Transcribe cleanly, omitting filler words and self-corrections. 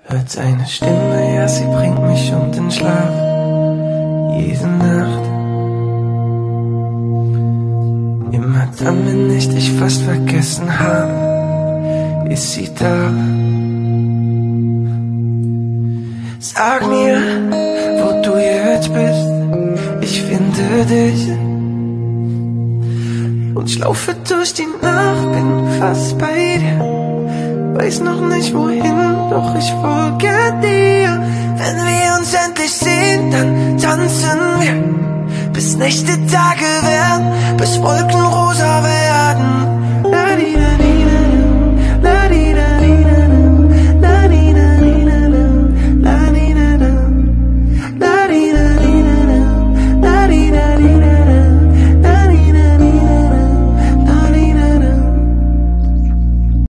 Hört seine Stimme, ja, sie bringt mich um den Schlaf. Jede Nacht. Immer dann, wenn ich dich fast vergessen habe, ist sie da. Sag mir, wo du jetzt bist, ich finde dich. Und ich laufe durch die Nacht, bin fast bei dir. Weiß noch nicht wohin, doch ich folge dir. Wenn wir uns endlich sehen, dann tanzen wir, bis Nächte Tage werden, bis Wolken rosa werden.